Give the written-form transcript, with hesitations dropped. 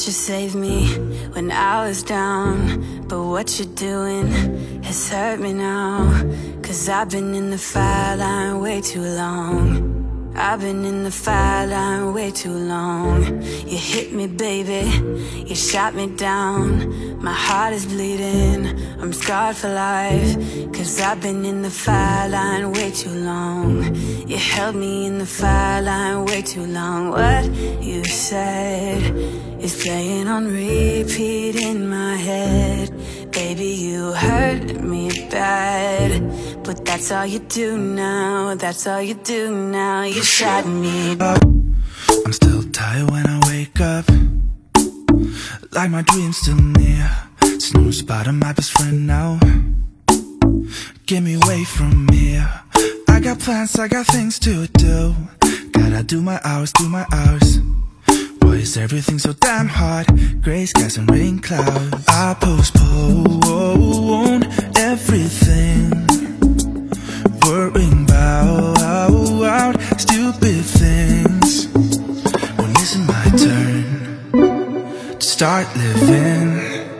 thought you saved me when I was down, but what you're doing has hurt me now. Cause I've been in the fire line way too long. I've been in the fire line way too long. You hit me, baby, you shot me down. My heart is bleeding, I'm scarred for life. Cause I've been in the fire line way too long. You held me in the fire line way too long. What you said is playing on repeat in my head. Baby, you hurt me bad, but that's all you do now, that's all you do now. You shot me down. I'm still tired when I wake up, like my dream's still near. Snooze spot on my best friend now. Get me away from here. I got plans, I got things to do. Gotta do my hours, do my hours. Why is everything so damn hard? Gray skies and rain clouds. I postpone everything, worrying about stupid things. When is it my turn to start living?